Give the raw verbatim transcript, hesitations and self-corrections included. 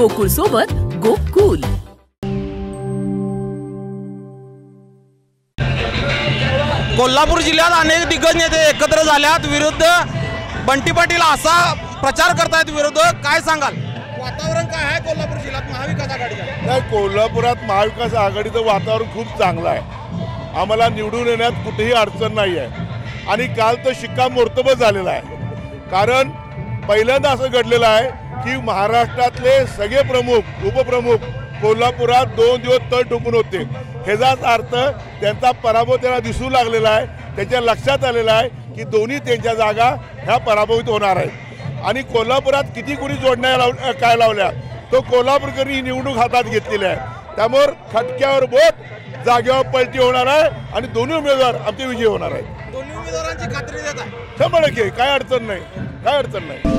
गोकुळ सोबत गोकुल। कोल्हापूर जिल्ह्यात अनेक दिग्गज नेते एकत्र झाल्यात विरुद्ध बंटी पाटील असा प्रचार करतायत विरोधक, काय सांगाल? वातावरण काय आहे कोल्हापूर जिल्ह्यात महाविकास आघाडीचं? नाही, कोल्हापुरात महाविकास आघाडीचं वातावरण खूप चांगलं आहे। आम्हाला निवडून येण्यात कुठेही अडचण नाही आहे आणि काल तर शिक्कामोर्तब झालेला आहे। कारण पहिल्यांदा असं घडलेलं आहे की महाराष्ट्रातले सगळे प्रमुख उपप्रमुख कोल्हापुरात दोन दिवस तळ ठोकून होते। ह्याचाच अर्थ त्यांचा पराभव त्यांना दिसू लागलेला आहे। त्याच्या लक्षात आलेलं आहे की दोन्ही त्यांच्या जागा ह्या पराभवित होणार आहेत आणि कोल्हापुरात किती कुणी जोडण्या लाव काय लावल्या तो कोल्हापूरकरांनी निवडणूक हातात घेतलेली आहे। त्यामुळे खटक्यावर बोट जागेवर पलटी होणार आहे आणि दोन्ही उमेदवार आमचे विजयी होणार आहेत। दोन्ही उमेदवारांची खात्री देत आहे शंभर टक्के, काय अडचण नाही, काय अडचण नाही।